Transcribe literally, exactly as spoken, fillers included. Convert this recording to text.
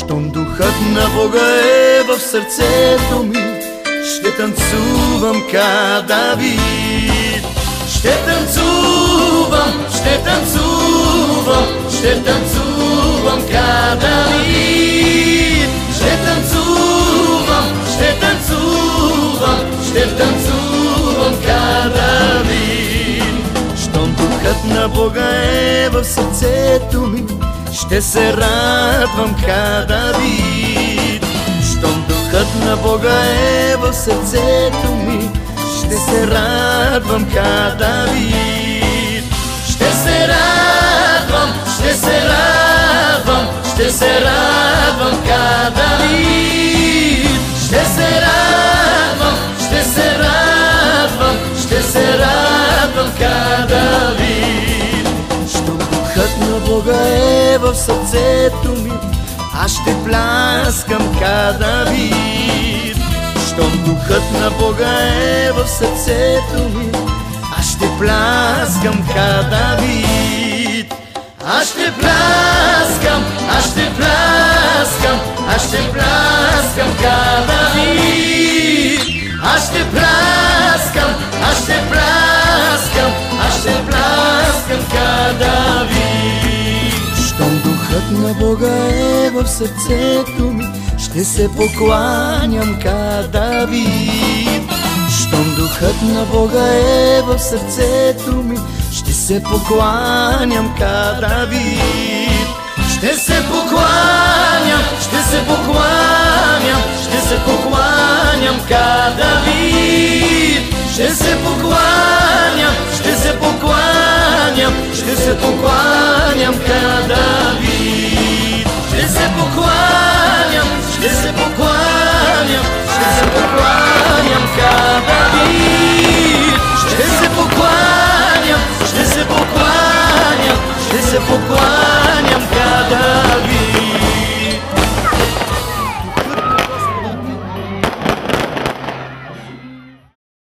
Щом духът на Бога е в сърцето ми, ще танцувам ка Давид. Ще танцувам, ще танцувам, ще танцувам ка Давид. Ще танцувам, ще танцувам, ще танцувам ка Давид. Щом духът на Бога е в сърцето ми, ще се радвам ка Давид. Щом духът на Бога е в сърцето ми, ще се радвам ка Давид. Ще се радвам, ще се радвам, ще се радвам ка Давид. Ще се радвам, ще се радвам, ще се радвам ка Давид. Щом духът на Бога е в сърцето ми, аз ще пляскам ка Давид. Щом духът на Бога е в сърцето ми, аз ще пляскам ка Давид. Аз ще пляскам, аз ще пляскам, аз ще пляскам ка Давид. Аз ще пляскам, аз ще пляскам, аз ще пляскам ка Давид. Щом духът на Бога е в сърцето ми, ще се покланям ка Давид. Щом духът на Бога е в сърцето ми, ще се покланям ка Давид. Ще се покланям, ще се покланям, ще се покланям ка Давид. Ще се покланям, ще се покланям, ще се покланям ка Давид.